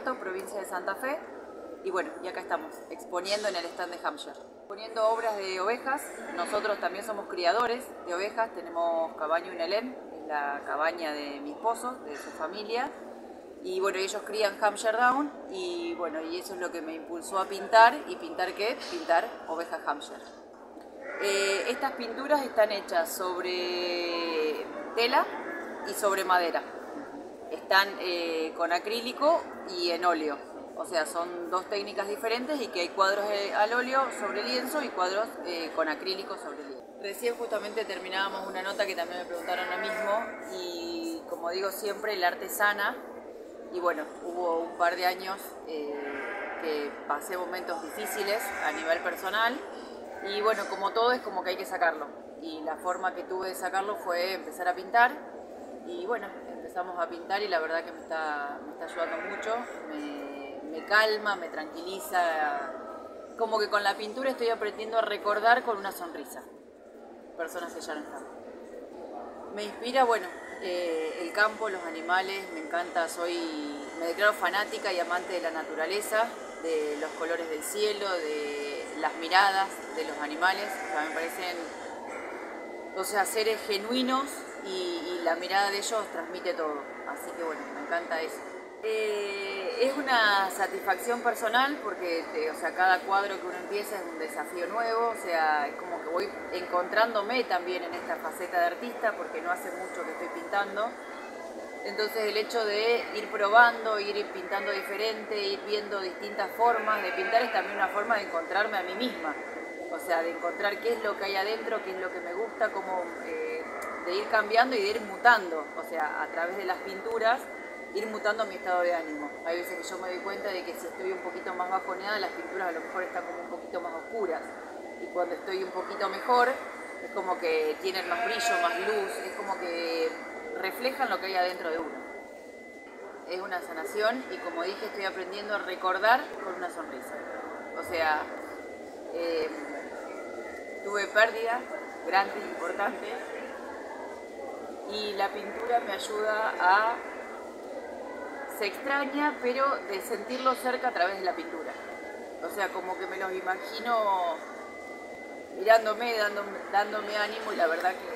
Alto, provincia de Santa Fe. Y bueno, y acá estamos, exponiendo en el stand de Hampshire. Poniendo obras de ovejas, nosotros también somos criadores de ovejas, tenemos Cabaña Unelén, es la cabaña de mi esposo, de su familia. Y bueno, ellos crían Hampshire Down y bueno, y eso es lo que me impulsó a pintar. ¿Y pintar qué? Pintar ovejas Hampshire. Estas pinturas están hechas sobre tela y sobre madera. Están con acrílico y en óleo. O sea, son dos técnicas diferentes y que hay cuadros al óleo sobre lienzo y cuadros con acrílico sobre lienzo. Recién justamente terminábamos una nota que también me preguntaron lo mismo y como digo siempre, el arte sana. Y bueno, hubo un par de años que pasé momentos difíciles a nivel personal y bueno, como todo es como que hay que sacarlo. Y la forma que tuve de sacarlo fue empezar a pintar y bueno, empezamos a pintar y la verdad que me está ayudando mucho, me calma, me tranquiliza. Como que con la pintura estoy aprendiendo a recordar con una sonrisa personas que ya no están. Me inspira, bueno, el campo, los animales, me encanta, me declaro fanática y amante de la naturaleza, de los colores del cielo, de las miradas de los animales, o sea, me parecen, o sea, seres genuinos y la mirada de ellos transmite todo, así que bueno, me encanta eso. Es una satisfacción personal porque o sea, cada cuadro que uno empieza es un desafío nuevo, o sea, es como que voy encontrándome también en esta faceta de artista porque no hace mucho que estoy pintando. Entonces el hecho de ir probando, ir pintando diferente, ir viendo distintas formas de pintar es también una forma de encontrarme a mí misma. O sea, de encontrar qué es lo que hay adentro, qué es lo que me gusta, cómo, de ir cambiando y de ir mutando. O sea, a través de las pinturas ir mutando mi estado de ánimo. Hay veces que yo me doy cuenta de que si estoy un poquito más bajoneada, las pinturas a lo mejor están como un poquito más oscuras. Y cuando estoy un poquito mejor, es como que tienen más brillo, más luz, es como que reflejan lo que hay adentro de uno. Es una sanación y como dije, estoy aprendiendo a recordar con una sonrisa. O sea, tuve pérdidas grandes, importantes, y la pintura me ayuda a... Se extraña, pero de sentirlo cerca a través de la pintura. O sea, como que me los imagino mirándome, dándome ánimo y la verdad que